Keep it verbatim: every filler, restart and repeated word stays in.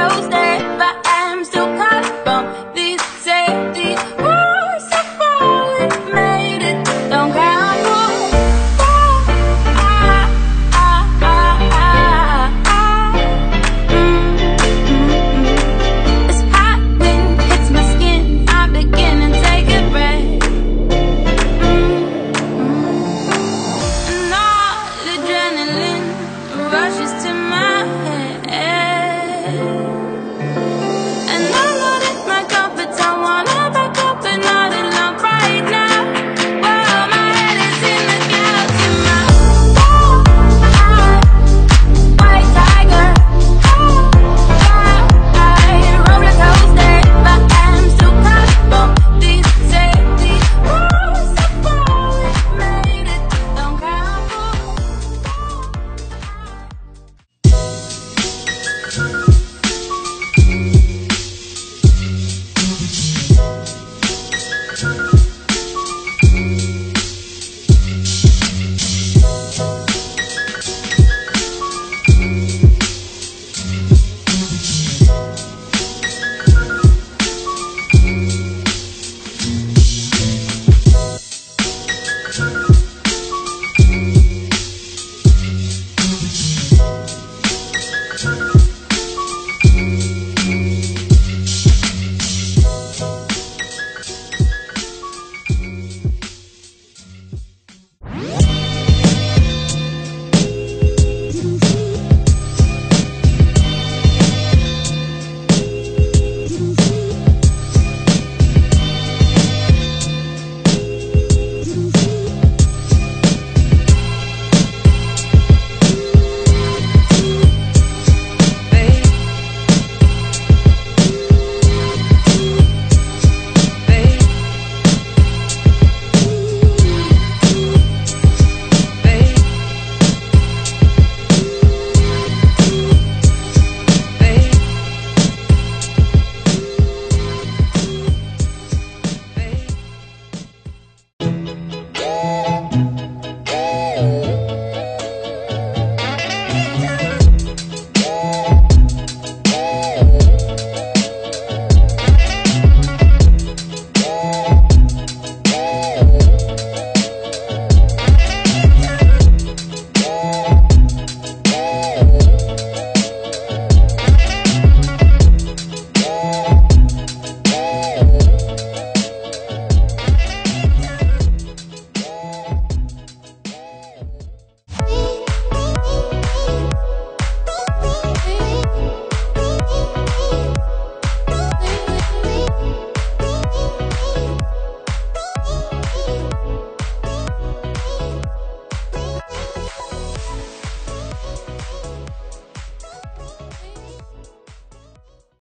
coaster, but I'm still caught from these safety walls. So far we've made it, don't count for far. Ah, ah, ah, ah, ah. Mm, mm, mm. It's hot when it hits my skin, I begin and take a breath. Adrenaline rushes to my head, and I know that my comfort zone wanna back up, but not alone right now. Well, my head is in the galaxy, my white tiger, high roller coaster, but I'm still caught from these safety walls. So far we've made it, don't count for.